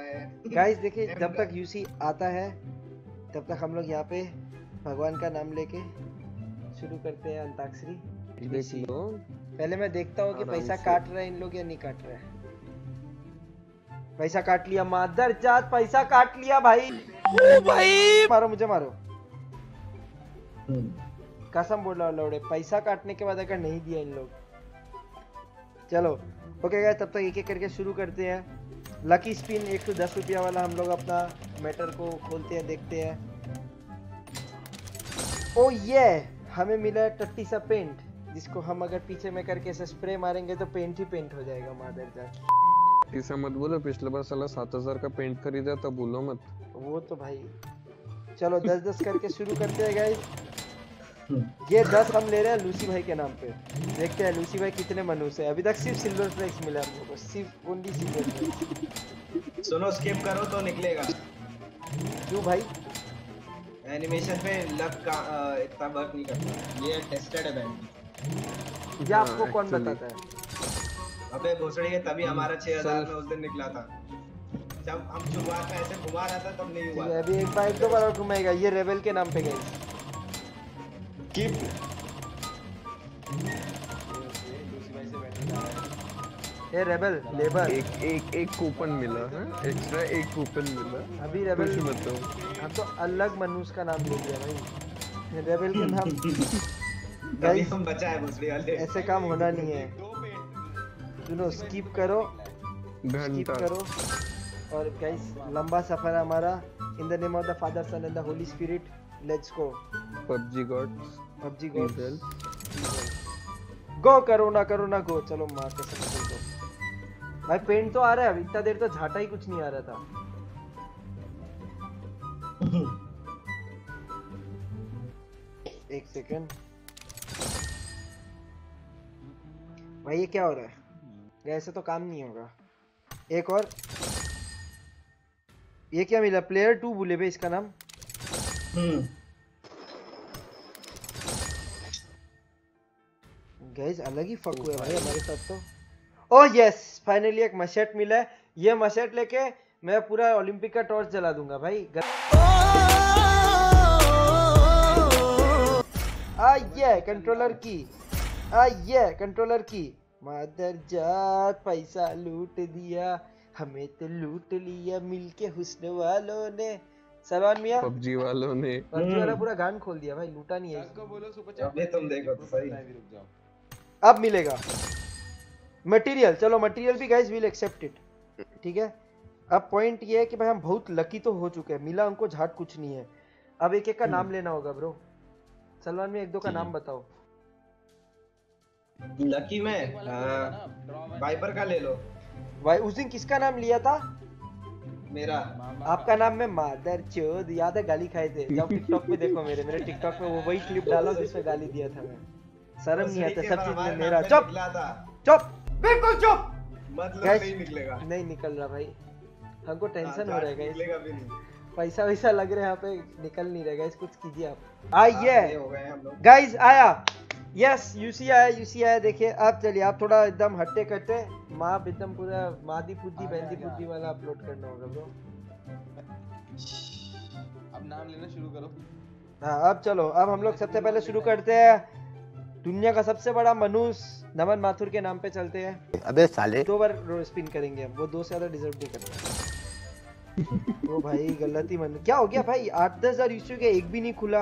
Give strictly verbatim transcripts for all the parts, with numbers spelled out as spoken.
है। गाइस देखिए जब तक यूसी आता है तब तक हम लोग यहाँ पे भगवान का नाम लेके शुरू करते हैं अंताक्षरी। देख लो पहले मैं देखता हूँ कि आराम पैसा से। काट रहे हैं इन लोग या नहीं काट रहे हैं। पैसा काट लिया मादर जात, पैसा काट लिया भाई। ओ भाई मारो मुझे मारो, कसम बोल रहा हूँ लौड़े, पैसा काटने के बाद अगर नहीं दिया इन लोग। चलो ओके गाइस, तब तक एक एक करके शुरू करते हैं। लकी स्पिन एक सौ दस रुपया वाला हम लोग अपना मैटर को खोलते हैं, देखते हैं। ओ ये हमें मिला है टट्टी सा पेंट, जिसको हम अगर पीछे में करके ऐसे स्प्रे मारेंगे तो पेंट ही पेंट हो जाएगा मादर जात। ऐसा मत बोलो, पिछले बार साला सात हजार का पेंट खरीदा था, भूलो मत। वो तो भाई चलो दस दस करके शुरू करते हैं गाइस। ये दस हम ले रहे हैं लूसी भाई के नाम पे, देखते हैं लूसी भाई कितने मनुष्य है। अभी तक सिर्फ सिल्वर फ्लेक्स मिला हम लोगों को, सिर्फ ओनली सिल्वर फ्लेक्स। सुनो स्किप करो तो निकलेगा। क्यों भाई? एनिमेशन पे लक का अ, इतना वर्क नहीं करता, ये टेस्टेड है बैंड। ये आपको हाँ, कौन actually। बताता है? अबे भोसड़ी के तभी हमारा छह हजार में उस दिन निकला था, जब हम शुरुआत में ऐसे घुमा रहा था तब नहीं हुआ। ये अभी एक बार एक दो बार और घुमाएगा। ये रेबल के नाम पे गई ये रेबल लेबर। एक एक एक कूपन मिला है एक्स्ट्रा, एक कूपन मिला। अभी रेबल कुछ बताओ, हम तो अलग मनुष्य का नाम ले लिया भाई, रेबल के नाम। तभी गाइस हम बचा है भोसड़ी वाले। ऐसे काम होना नहीं है। सुनो स्किप करो, स्किप घंटा करो। और गाइस लंबा सफर है हमारा। In the name of the father son and the holy spirit, let's go. PUBG gods PUBG go go, करो ना करो ना गो। चलो मार के सब दो भाई। पेंट तो आ रहा है, अब इतना देर तो झाटा ही कुछ नहीं आ रहा था। एक सेकंड भाई, ये क्या हो रहा है? ऐसे तो काम नहीं होगा। एक और, ये क्या मिला? प्लेयर टू बोले भाई इसका नाम। गाइस अलग ही फक हुआ भाई हमारे साथ तो। ओह यस, फाइनली एक मशेट मिला है। ये मशेट लेके मैं पूरा ओलंपिक का टॉर्च जला दूंगा भाई। आ ये कंट्रोलर की, आ ये कंट्रोलर की। मादर जात पैसा लूट दिया, हमें तो लूट लिया मिलके हुस्न वालों ने। सलमान मियां पबजी वालों ने पबजी वाला पूरा गान खोल दिया भाई, लूटा नहीं है। बोलो सुपर चैट। अबे तुम देखो तो सही। रुक जाओ। अब मिलेगा मटेरियल। चलो मटेरियल भी गाइस विल एक्सेप्ट इट, ठीक है। अब पॉइंट ये है कि भाई हम बहुत लकी तो हो चुके हैं, मिला हमको झाट कुछ नहीं है। अब एक एक का नाम लेना होगा ब्रो। सलमान में एक दो का नाम बताओ। लकी में वाइपर का ले लो। भाई उस दिन किसका नाम लिया था? मेरा। आपका नाम में मादर चोद, याद है गाली खाए थे। जब टिकटॉक पे देखो मेरे मेरे टिकटॉक पे वो वही क्लिप डालो जिसमें गाली दिया था मैं। शर्म नहीं आता सब चीज में मेरा। चुप चुप बिल्कुल चुप। मतलब Guys, नहीं निकलेगा। नहीं निकल रहा भाई, हमको टेंशन हो रहा है गाइस। निकलेगा भी नहीं। पैसा वैसा लग रहा है यहाँ पे, निकल नहीं रहा गाइस। कुछ कीजिए आप। आइए ये हो गए हम लोग। गाइस, आया यस यूसी आया, यूसी आया। देखिए अब चलिए, आप थोड़ा एकदम हट्टे कट्टे माँ एकदम पूरा मादी फुद्दी बहंदी फुद्दी वाला अपलोड करना होगा ब्रो। अब नाम लेना शुरू करो। हाँ अब चलो, अब हम लोग सबसे पहले शुरू करते हैं। दुनिया का सबसे बड़ा मनुष्य नमन माथुर के नाम पे चलते हैं। अबे साले दो बार स्पिन करेंगे हम, वो दो से ज्यादा डिजर्व नहीं करता। ओ भाई गलती मन, क्या हो गया भाई? आठ दस हजार इश्यू के एक भी नहीं खुला।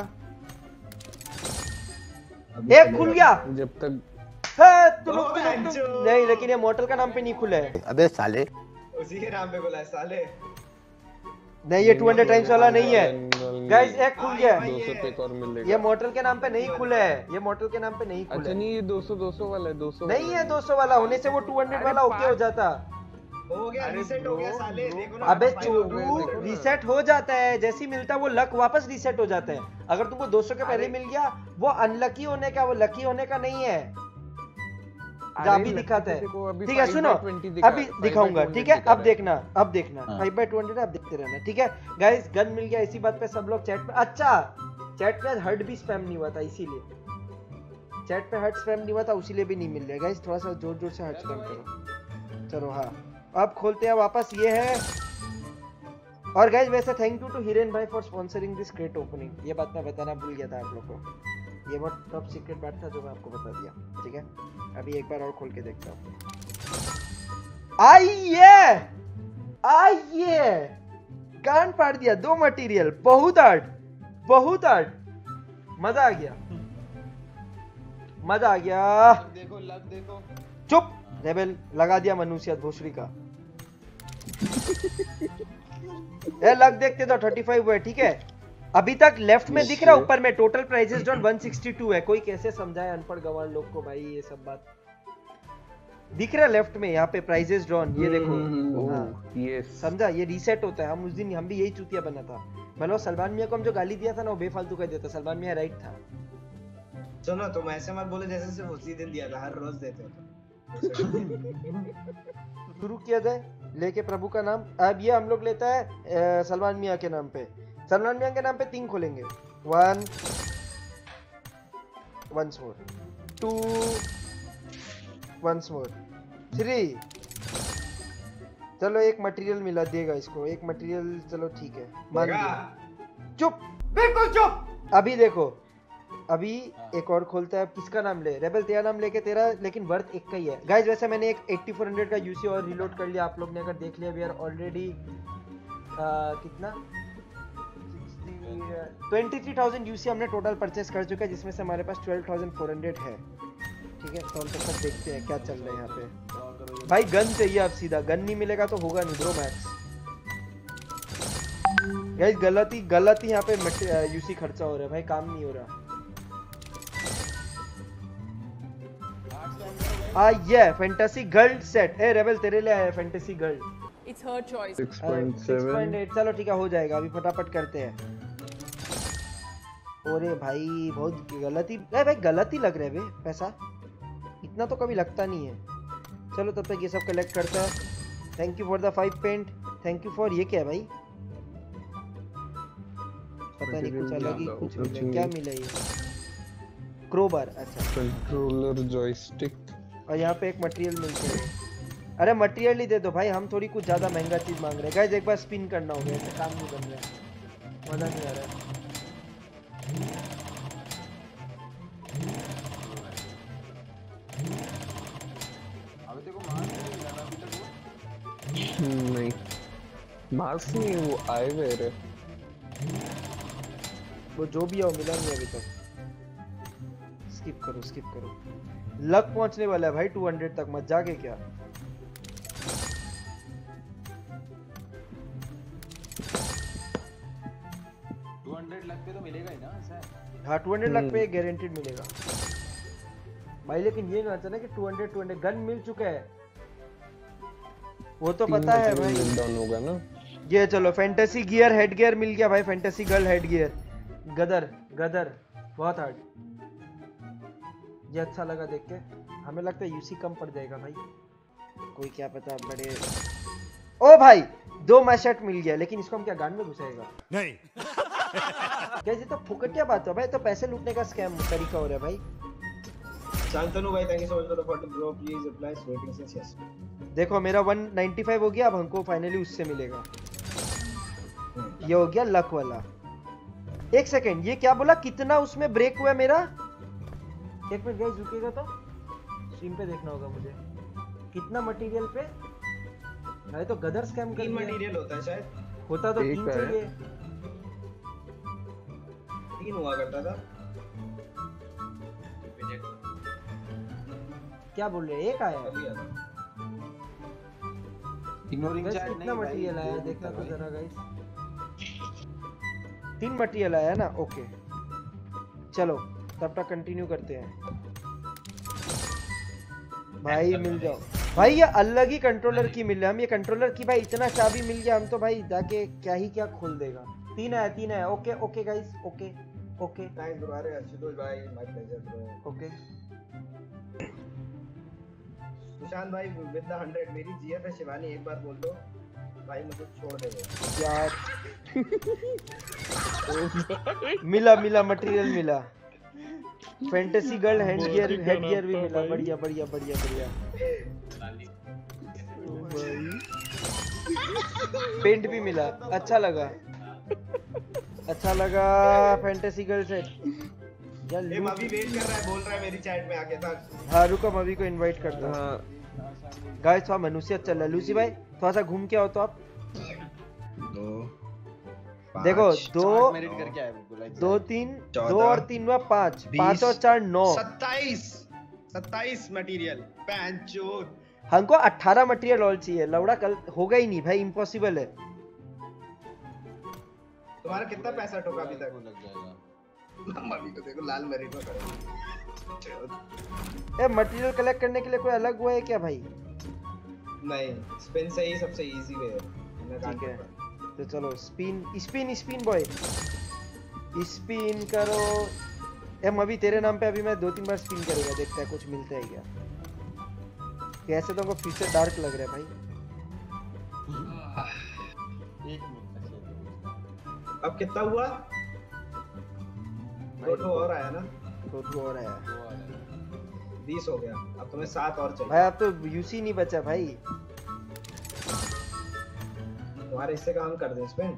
एक खुल गया जब तक है, तुम लोग नहीं, लेकिन ये मॉर्टल का नाम पे नहीं खुला है। अबे साले उसी के नाम पे बोला है साले। नहीं ये टू हंड्रेड टाइम्स वाला नहीं है गाइस। एक खुल गया, दो सौ पे एक और मिलेगा। ये मॉर्टल के नाम पे नहीं खुला है, ये मॉर्टल के नाम पे नहीं खुला अच्छा है। नहीं, ये दो सौ दो सौ वाला है। दो सौ नहीं है दो सौ वाला होने से वो टू हंड्रेड वाला ओके हो जाता। हो गया, रीसेट हो गया साले। देखो ना। अबे चोदू, रीसेट हो जाता है जैसे ही मिलता है वो लक वापस रीसेट हो जाता है। अगर तुमको दो सौ के पहले मिल गया वो अनलकी होने का, वो लकी होने का नहीं है। अभी दिखाता है, ठीक है। सुनो अभी दिखाऊंगा, ठीक है। अब देखना, अब देखना फाइव बाई टू हंड्रेड अब देखते रहना, ठीक है गाइस। गन मिल गया, इसी बात पे सब लोग चैट पे। अच्छा चैट पे हर्ट भी स्पैम नहीं हुआ था, इसीलिए चैट पे हर्ट स्पैम नहीं हुआ था, उसीलिए भी नहीं मिल रहा गाइस। थोड़ा सा जोर जोर से हर्ट स्पैम करो। चलो हाँ अब खोलते हैं वापस। ये है और गाइस वैसे थैंक यू टू हिरेन भाई for sponsoring this great opening. ये बात मैं बताना भूल गया था आप लोग को। ये बहुत टॉप सीक्रेट बात था जो मैं आपको बता दिया। ठीक है, अभी एक बार और खोल के देखता हूँ। आइए आइए, कान फाड़ दिया। दो मटेरियल, बहुत आर्ट, बहुत आर्ट, मजा आ गया, मजा आ गया। लग देखो लग देखो। चुप रेबेल, लगा दिया मनुष्य भोसड़ी का। ए लग देखते तो पैंतीस हुए। ठीक है, अभी तक लेफ्ट में दिख रहा, ऊपर में टोटल प्राइजेस डॉन एक सौ बासठ है। कोई कैसे समझाए अनपढ़ गवार लोग को भाई ये सब बात। दिख रहा लेफ्ट में, यहाँ पे प्राइजेस ड्रॉन, ये देखो। हाँ, यस समझा, ये रीसेट होता है। हम उस दिन हम भी यही चूतिया बना था। मतलब सलमान मियां को हम जो गाली दिया था ना वो बेफालतू कह देता। सलमान मियां राइट था। सुनो तुम ऐसे मत बोले जैसे सिर्फ उसी दिन दिया था, हर रोज देते हो तुम। शुरू किया जाए लेके प्रभु का नाम। अब ये हम लोग लेता है अ, सलमान मियां के नाम पे। सलमान मियां के नाम पे तीन खोलेंगे। One once more, two once more, three. चलो एक मटेरियल मिला, देगा इसको एक मटेरियल। चलो ठीक है, मान लिया। चुप, बिल्कुल चुप। अभी देखो, अभी एक और खोलता है। किसका नाम ले? रेबल तेरा नाम लेके तेरा, लेकिन वर्थ एक का ही है। गाइस वैसे मैंने एक चौरासी सौ का यूसी और रिलोड कर लिया। आप लोग ने अगर देख लिया, वी आर ऑलरेडी कितना तेईस हज़ार यूसी हमने टोटल परचेस कर चुका है, जिसमें से हमारे पास बारह हज़ार चार सौ है। ठीक है, तो हम तब तक देखते हैं क्या चल रहा है यहाँ पे। भाई गन चाहिए अब सीधा, गन नहीं मिलेगा तो होगा नहीं ब्रो मैक्स। गाइस गलत ही गलत ही यहाँ पे यूसी खर्चा हो रहा है भाई, काम नहीं हो रहा। आ ये fantasy girl set. A rebel तेरे लिए आया fantasy girl. It's her choice. Six point seven. छह पॉइंट आठ। चलो ठीक है, हो जाएगा। अभी फटाफट करते हैं। ओरे भाई बहुत गलत ही ए भाई गलत ही लग रहा है बे पैसा। इतना तो कभी लगता नहीं है। चलो तब तक ये सब कलेक्ट करता है। Thank you for the five paint. Thank you for ये क्या है भाई? पता नहीं, कुछ अलग ही कुछ मिला। क्या मिला ये? क्रोबार। अच्छा, कंट्रोलर जॉयस्टिक। और यहाँ पे एक मटेरियल मिलते हैं। अरे मटेरियल ही दे दो भाई, हम थोड़ी कुछ ज्यादा महंगा चीज मांग रहे हैं। गाइस एक बार स्पिन करना होगा, ऐसे काम नहीं बन रहा है, मजा नहीं आ रहा है। अभी देखो मार नहीं लगा अभी तक वो। नहीं मार्क्स नहीं, वो आए हुए रे। वो जो भी है वो मिला नहीं अभी तक। स्किप करो स्किप करो। लक पहुंचने वाला है भाई दो सौ तक, मत जागे क्या? दो सौ लग पे तो मिलेगा ही ना ऐसा है। हाँ दो सौ लक पे गारंटीड मिलेगा भाई। लेकिन ये ना ना कि दो सौ दो सौ गन मिल चुका है, वो तो पता है भाई। डाउन होगा ना ये। चलो फैंटेसी गियर हेड गियर मिल गया भाई। Fantasy girl head gear. गदर गदर बहुत हार्ड। ये अच्छा लगा देख के। हमें लगता है यूसी कम पड़ जाएगा भाई, कोई क्या पता। बड़े ओ भाई दो मैशेट मिल गया, लेकिन इसको हम क्या गान में घुसाएगा? नहीं। कैसे तो फुकटिया बात है भाई, तो पैसे लूटने का स्कैम तरीका हो रहा है भाई। शांतनु भाई thank you so much for the forty bro, please apply waiting since yes. देखो मेरा एक सौ पचानवे हो गया, अब हमको फाइनली उससे मिलेगा। ये हो गया लक वाला। एक सेकंड, ये क्या बोला? कितना उसमें ब्रेक हुआ मेरा? एक मिनट गाइस रुकिएगा, तो स्ट्रीम पे देखना होगा मुझे कितना मटेरियल पे। अरे तो गदर स्कैम कर तीन दिया। मटेरियल होता है शायद, होता तो एक तीन है। चाहिए। तीन हुआ करता था। क्या बोल रहे हैं? एक आया है। अभी आता। इग्नोरिंग गाइस चैट नहीं कितना भाई, मटेरियल आया दो देखना तो मिनट जरा गाइस। तीन मटेरियल आया ना, ओके। चलो तब तक कंटिन्यू करते हैं भाई। मिल जाओ भाई, ये अलग ही कंट्रोलर की मिल रहा है। हम ये कंट्रोलर की भाई इतना चाबी मिल गया, हम तो भाई जाके क्या ही क्या खोल देगा। तीन है तीन है। Okay okay guys, okay okay thanks bro. अरे आशुतोष भाई my pleasure bro. Okay. Sushant भाई विद द हंड्रेड। मेरी जीएफ है शिवानी, एक बार बोल दो भाई मुझे छोड़ दे वो यार। मिला मिला मटेरियल मिला। Fantasy girl hand gear head gear भी मिला। बढ़िया बढ़िया बढ़िया बढ़िया। पेंट भी मिला, अच्छा लगा, अच्छा लगा। फैंटेसी गर्ल सेट यार। ये मवी वेट कर रहा है, बोल रहा है मेरी चैट में आके था। हाँ रुको, मवी को इनवाइट करता हूँ। गाइस थोड़ा मनुष्य चल रहा है। लूसी भाई थोड़ा सा घूम के आओ तो आप। दो देखो दो मेरिट करके आए बिल्कुल। दो तीन दो और तीन हुआ पाँच, पाँच और चार नौ, सत्ताईस सत्ताईस मटेरियल पैंचोद। हमको अठारह मटेरियल और चाहिए। लौड़ा कल होगा ही नहीं भाई, इम्पॉसिबल है। तुम्हारा कितना पैसा ठोका अभी तक? लग जाएगा। मम्मी को देखो लाल मेरिट में करो। ए मटेरियल कलेक्ट करने के लिए कोई अलग वो है क्या भाई? नहीं, स्पिन से ही सबसे इजी वे है। मैं ठीक है काट तो चलो spin spin spin boy spin करो। एम अभी तेरे नाम पे अभी मैं दो तीन बार स्पिन करेगा, देखता है कुछ मिलता है क्या। कैसे तो हमको फ्यूचर डार्क लग रहा है भाई। एक मिनट। अब कितना हुआ? दो तो और आया ना? दो तो और आया बीस हो गया। अब तुम्हें सात और चाहिए भाई। अब तो यूसी नहीं बचा भाई। तुम्हारे इससे काम कर दे स्पिन।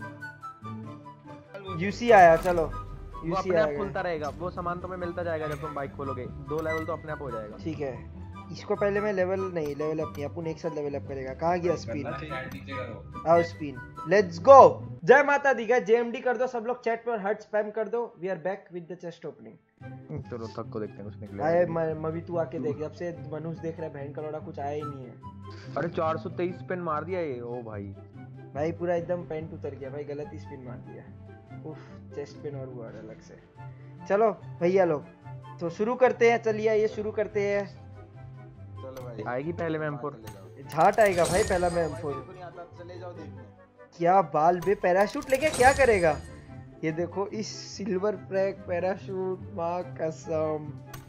यूसी आया, चलो वो यूसी अपने आप आया। खुलता रहेगा, वो सामान तुम्हें मिलता जाएगा जब तुम बाइक खोलोगे। दो लेवल तो अपने आप हो जाएगा। ठीक है, इसको पहले मैं लेवल नहीं लेवल अप नहीं, अपन एक साथ लेवल अप करेगा। कहाँ गया स्पिन? आओ स्पिन, लेट्स गो। जय माता दी। गाइस जेएमडी कर दो सब लोग चैट पर, हार्ट स्पैम कर दो। We are back with the chest opening. चलो थक को देखते हैं कुछ निकले। आए मवी तू आके देख, जब से मनुष्य देख रहा है बहन का लोड़ा कुछ आया ही नहीं है। अरे चार सौ तेईस स्पिन मार दिया ये। ओ भाई भाई पूरा एकदम पैंट उतर गया भाई, गलत ही स्पिन मार दिया। उफ, चेस्ट पिन और हुआ अलग से। चलो भैया लोग तो शुरू करते हैं। चलिए ये शुरू करते हैं। चलो भाई। आएगी पहले में एम फोर। झाट आएगा भाई पहला में एम फोर। नहीं आता, चले जाओ देखने। क्या बाल बे, पैराशूट लेके क्या करेगा? ये देखो इस सिल्वर फ्रैग पैराशूट, माँ कसम।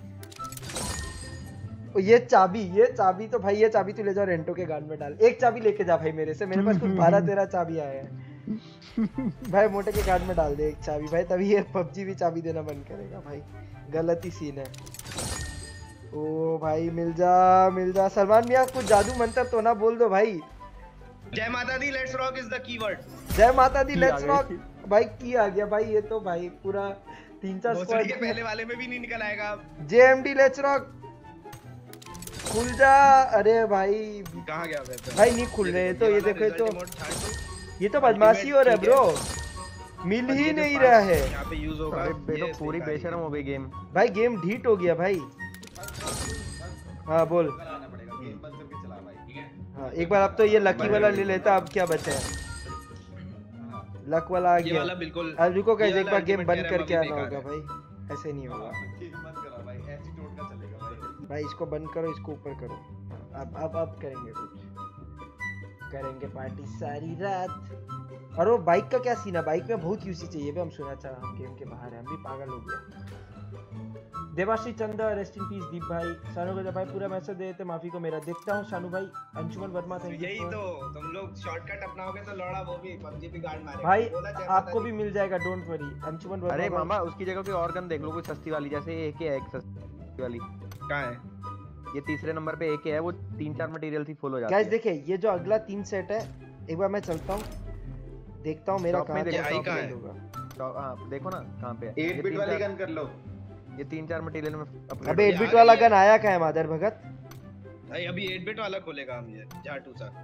ये चाबी, ये चाबी तो भाई, ये चाबी तू ले जाओ रेंटो के गान में डाल। एक चाबी लेके जा भाई मेरे से, मेरे पास कुछ बारह तेरह चाबी आए हैं भाई। मोटे के गान में डाल दे एक चाबी भाई, तभी ये पबजी भी चाबी देना बंद करेगा भाई। गलत ही सीन है। ओ भाई मिल जा मिल जा। सलमान मियां कुछ जादू मंत्र तो ना बोल दो भाई। जय माता दी, let's rock is the keyword. जय माता दी, लेट्स रॉक भाई। की आ गया भाई, ये तो भाई पूरा तीन चार स्क्वाड के पहले वाले में भी नहीं निकल आएगा। जेएमडी लेट्स रॉक खुल जा। अरे भाई कहां गया वैसे? भाई नहीं खुल रहे तो ये देखो, ये तो ये तो बदमाशी हो रहा है ब्रो, मिल ही नहीं रहा है। यहां पे यूज होगा। अरे बे तो पूरी बेशर्म हो गई गेम भाई, गेम ढीट हो गया भाई। हाँ बोल। आना पड़ेगा, गेम बंद करके चला भाई, ठीक है? हाँ एक बार अब तो ये लकी वाला ले लेता, अब क्या बचा है? लक वाला आ ये गया। वाला बिल्कुल। अब रुको गाइस, ये एक वाला बार गेम ultimate बंद कह रहा है, करके मम्मी आना बेकार होगा है। भाई, ऐसे नहीं होगा गेम बंद करा भाई, एटीट्यूड का चलेगा भाई। भाई। इसको बंद करो, इसको ऊपर करो। अब अब अब करेंगे कुछ, करेंगे पार्टी सारी रात। और वो बाइक का क्या सीन है? बाइक में बहुत यूसी चाहिए भी, हम सुना चाह हम गेम के बाहर हैं, हम भी पागल हो गए। देवाश्री चंदा, रेस्ट इन पीस दीप भाई। शानू भाई भाई पूरा मैसेज दे देते, माफी को मेरा देखता हूँ। शानू भाई, अंशुमन वर्मा थैंक यू। यही तो तुम लोग शॉर्टकट अपनाओगे तो लौड़ा वो भी पबजी भी गार्ड मारेगा। भाई बोला जय आपको माता भी मिल जाएगा, डोंट वरी। अंशुमन वर्मा अरे भाई। मामा उसकी जगह कोई और गन देख लो, कोई सस्ती वाली, जैसे एक है एक सस्ती वाली। दी। कहां है? ये तीसरे नंबर पे एक है, वो तीन चार मटेरियल थी फुल हो जाती गाइस है। देखिए, ये जो अगला तीन सेट है, एक बार मैं चलता हूँ देखता हूँ मेरा शॉप में कहाँ देखो, पे आई शॉप कहाँ में है? होगा। तो हाँ देखो ना कहाँ पे है। ये एट बिट तीन वाली चार- गन कर लो। ये तीन चार मटेरियल में upgrade अबे हो एट आ बिट गई वाला है। गन आया क्या है मादर भगत? भाई अभी एट बिट वाला खोलेगा हम ये झाटू सा।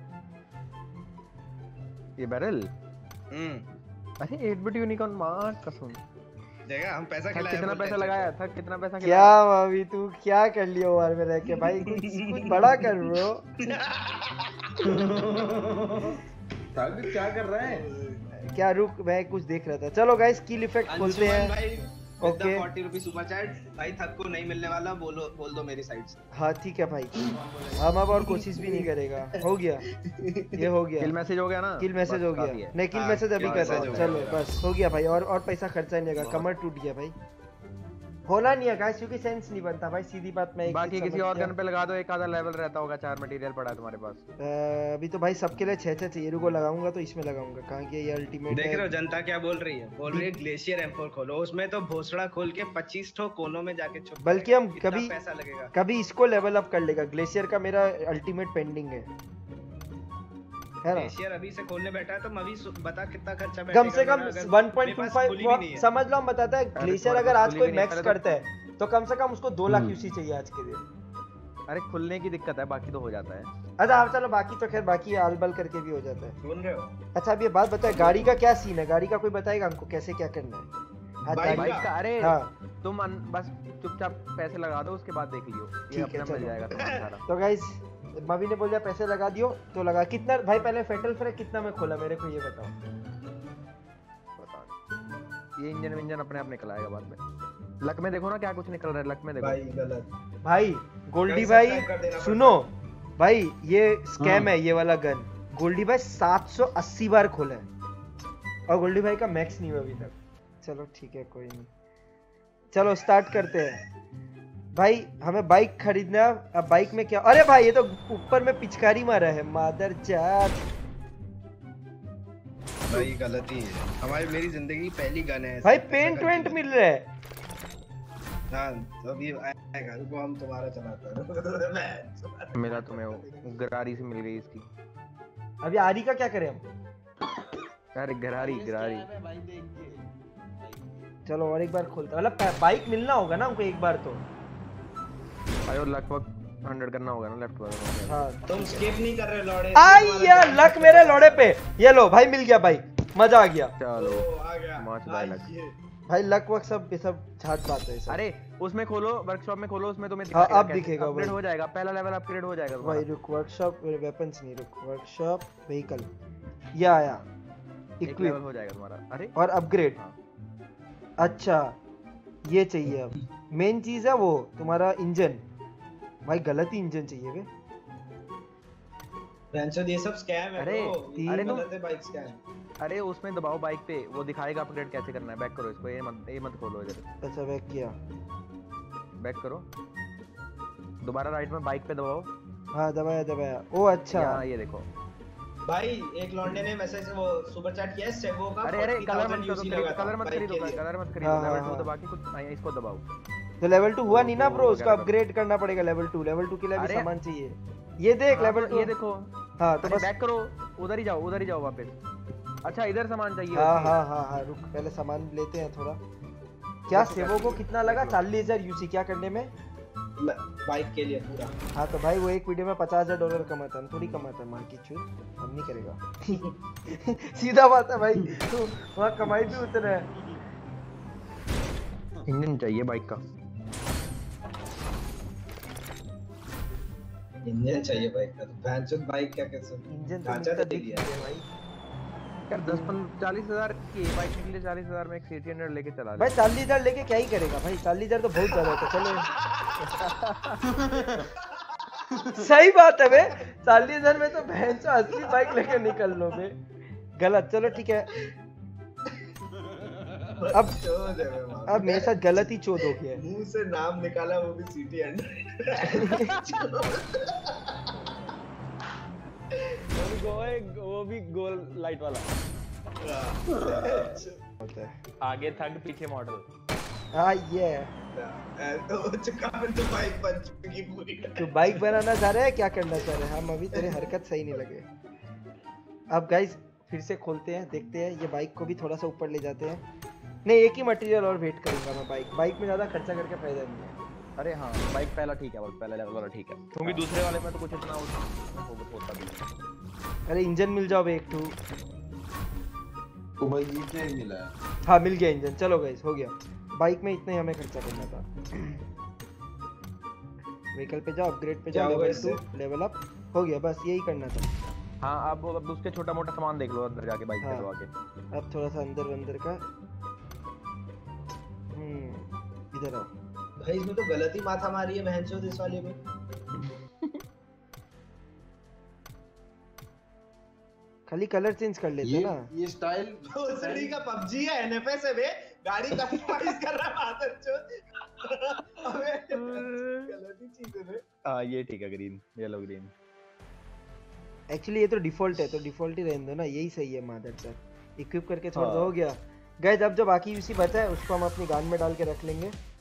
ये बैरल। हम्म अरे एट बिट यूनिकॉर्न, मां कसम। देखा हम पैसा था खिलाया। कितना बोलते पैसा हैं लगाया था, कितना पैसा क्या भाभी तू क्या कर लियो वार में रह के भाई? कुछ कुछ बड़ा कर ब्रो। सागर क्या कर रहा है? क्या रुक, मैं कुछ देख रहा था। चलो गाइस किल इफेक्ट खोलते अंशुमन हैं। भाई okay. Forty rupees super chat. भाई थक को नहीं मिलने वाला, बोलो बोल दो मेरी साइड से। हाँ ठीक है भाई, हम अब और कोशिश भी नहीं करेगा। हो गया, ये हो गया। किल मैसेज हो गया ना? किल मैसेज बस हो काफी गया। है। नहीं किल हाँ, मैसेज अभी किल कर रहे मैसेज हैं। हो चलो गया। बस हो गया भाई, और और पैसा खर्चा नहीं होगा। कमर टूट गया भाई, होना नहीं है गाइस, क्योंकि सेंस नहीं बनता भाई। सीधी बात मैं एक बाकी चीज किसी समझ और गया। गन पे लगा दो, एक आधा लेवल रहता होगा, चार मटेरियल पड़ा है तुम्हारे पास। अ, अभी तो भाई सबके लिए छह छह चाहिए। रुको लगाऊंगा तो इसमें लगाऊंगा, कहाँ की ये अल्टीमेट देख रहे हो है। जनता क्या बोल रही है? बोल रही है ग्लेशियर एम फोर खोलो, उसमें तो भोसड़ा खोल के पच्चीस ठो कोनों में जाके छुप बल्कि हम कितना कभी पैसा लगेगा। कभी इसको लेवल अप कर लेगा। ग्लेशियर का मेरा अल्टीमेट पेंडिंग है। है ना? ग्लेशियर अभी से खोलने बैठा है तो मवी सु- बता कितना खर्चा बैठेगा कम से कम मेरा, अगर वन पॉइंट टू मेरे पास खुली भी नहीं फाइव है। समझ लो, हम बताते हैं अरे ग्लेशियर तुम्हारे अगर पास आज खुली कोई भी नहीं है, मैक्स पहले तो- करता है तो कम से कम उसको दो लाख हम्म। यूसी चाहिए आज के दिन। अरे खुलने की दिक्कत है, बाकी तो हो जाता है। अच्छा आप चलो, बाकी तो खैर बाकी आलबल करके भी हो जाता है। सुन रहे हो अच्छा अब ये बात बताए, गाड़ी का क्या सीन है? गाड़ी का कोई बताएगा हमको कैसे क्या करना है? आज बाइक गाड़ी- बाइक का अरे हाँ तुम अन, बस चुपचाप पैसे लगा दो, उसके बाद देख लियो, ठीक ये है, अपना मिल चलो। जाएगा तुम्हारा सारा। तो गाइस मवी ने बोल दिया पैसे लगा दियो तो लगा। कितना भाई पहले फेटल फ्रैग कितना में खोला मेरे को ये बताओ। पता नहीं। ये इंजन विंजन अपने आप निकल आएगा बाद में। लक में देखो ना क्या कुछ निकल रहा है, लक में देखो। भाई गलत। भाई गोल्डी Guys, भाई subscribe कर देना सुनो भाई, ये स्कैम हाँ। है ये वाला गन। गोल्डी भाई सात सौ अस्सी बार खोला है और गोल्डी भाई का मैक्स नहीं हुआ अभी तक। चलो ठीक है कोई नहीं, चलो स्टार्ट करते हैं। भाई हमें बाइक खरीदना है। अब बाइक में क्या, अरे भाई ये तो ऊपर में पिचकारी मारा है मादर जात। भाई गलती है हमारी, मेरी जिंदगी की पहली गन है। भाई ऐसे पेंट पैसा वेंट खर्च मिल रहा है। हाँ तो अभी आएगा, रुको हम तुम्हारा चलाते हैं। मिला तुम्हें वो गरारी से मिल गई इसकी। अभी आरी का क्या करें हम? अरे गरारी गरारी चलो और एक बार खोलते हैं, मतलब बाइक मिलना होगा ना हमको एक बार तो। अरे लगभग हंड्रेड करना होगा ना लेफ्ट वाला। हाँ तुम स्किप नहीं कर रहे लौड़े। आई या लक मेरे लोड़े पे। ये लो भाई मिल गया भाई, मजा आ गया। चलो ओ, आ गया। मस्त भाई लक। आइए। भाई लक वक सब ये सब झाट बात है सब। अरे उसमें खोलो, वर्कशॉप में खोलो, उसमें तुम्हें हाँ, दिखाएगा अब कैसे दिखेगा अपग्रेड भाई। हो जाएगा, पहला लेवल अपग्रेड हो जाएगा भाई तुम्हारा। रुक, वर्कशॉप वेपन्स नहीं, रुक वर्कशॉप व्हीकल, ये आया एक लेवल इक्विप हो जाएगा तुम्हारा। अरे और अपग्रेड। हाँ। अच्छा ये चाहिए। अब मेन चीज है वो तुम्हारा इंजन। भाई गलत ही इंजन चाहिए बे। फ्रेंड्सो ये सब स्कैम है अरे, ब्रो, ये अरे तुम- गलत है बाइक स्कैम। अरे उसमें दबाओ बाइक पे, वो दिखाएगा अपग्रेड कैसे करना है। बैक करो इसको, ये मत ये मत खोलो इधर। अच्छा बैक किया। बैक करो, दोबारा राइट में बाइक पे दबाओ। हाँ दबाया दबाया। ओ अच्छा यहाँ ये देखो। भाई एक लौंडे ने मैसेज वो सुपर चैट किया है सेगो का। अरे अरे कलर मत चालीस हज़ार करो, यूसी लगा था कलर मत बाइक खरीदो, के लिए। कलर मत खरीदो। हाँ, लेवल हाँ, टू हाँ। दबा के कुछ हाँ, इसको दबाओ। तो लेवल टू हुआ नहीं ना ब्रो, वो उसको वगैरह अपग्रेड करना पड़ेगा लेवल टू। लेवल टू के लिए भी अरे- सामान चाहिए। ये देख हाँ, लेवल तो टू। ये देखो। हाँ तो अरे बस। बैक करो, उधर ही जाओ, उधर ही जाओ वापस। अच्छा इधर सामान चाहिए। हाँ ओके। हाँ हाँ हाँ रुक, पहले सामान लेते हैं थोड़ा। क्या देखो, सेवो को कितना लगा? देखो। चालीस हजार यूसी क्या करने में? बाइक के लिए पूरा। हाँ तो भाई वो एक वीडियो में पचास हजार डॉलर कमाता है, हम थोड़ी कमाता है मार की चूत, हम नहीं करेगा। सीधा बात है भाई, तो वहाँ कमाई भी उतना है। इंजन चाहिए बाइक का। इंजन चाहिए बाइक का, फ्रेंड्सो बाइक क्या कैसे इंजन तो ढांचा मिलता दे दिख दिया। नहीं है भाई। यार दस पंद्रह चालीस हजार की बाइक निकले, चालीस हजार में एक सिटी हंड्रेड लेके चला ले। भाई चालीस हजार लेके क्या ही करेगा भाई? चालीस हजार तो बहुत ज्यादा होता है। चलो सही बात है बे, चालीस हजार में तो भैंस अस्सी बाइक लेके निकल लो बे। गलत, चलो ठीक है। अब चोद है बे माँ। अब मेरे साथ गलत ही चोद हो गया है। मुंह से नाम निकाला वो भी सिटी हंड्रेड। वो भी गोल लाइट वाला, होता है। आगे थर्ड पीछे मॉडल। हाँ ये तो चुका में तो बाइक बन चुकी पूरी। तो बाइक बनाना चाह रहे हैं, क्या करना चाह रहे हैं? हम अभी तेरे हरकत सही नहीं लगे। अब गाइस फिर से खोलते हैं, देखते हैं। ये बाइक को भी थोड़ा सा ऊपर ले जाते हैं। नहीं एक ही मटेरियल और वेट करूंगा मैं। बाइक बाइक में ज्यादा खर्चा करके फायदा नहीं है। अरे हाँ बाइक पहला ठीक है, पहला लेवल वाला ठीक है, क्योंकि दूसरे वाले में तो कुछ इतना हो- होता भी नहीं। अरे इंजन मिल जाओ एक टू। तो भाई ये क्या ही मिला है? हाँ मिल गया इंजन। चलो गाइस हो गया। बाइक में इतना ही हमें खर्चा करना था। व्हीकल पे जाओ, अपग्रेड पे जाओ, क्या हुआ लेवल इससे? टू लेवल अप हो गया, बस यही करना था। हाँ अब अब उसके छोटा मोटा सामान देख लो अंदर जाके बाइक पे हाँ। दबा के। अब थोड़ा सा अंदर अंदर का। हम्म इधर आओ। भाई इसमें तो गलत ही माथा मारी है बहनचोद इस वाले में। खाली कलर चेंज कर लेते ये ना। ये स्टाइल भोसड़ी का पबजी है, एनएफएस है बे, गाड़ी कस्टमाइज कर रहा है मादरचोद। अबे गलत ही चीज है बे। हाँ ये ठीक है, ग्रीन येलो ग्रीन। एक्चुअली ये तो डिफॉल्ट है, तो डिफॉल्ट ही रहने दो ना, यही सही है मादर सर। इक्विप करके छोड़ दो, हाँ। हो गया। गाइस अब जो बाकी यूसी बचा है उसको हम अपनी गान में डाल के रख लेंगे।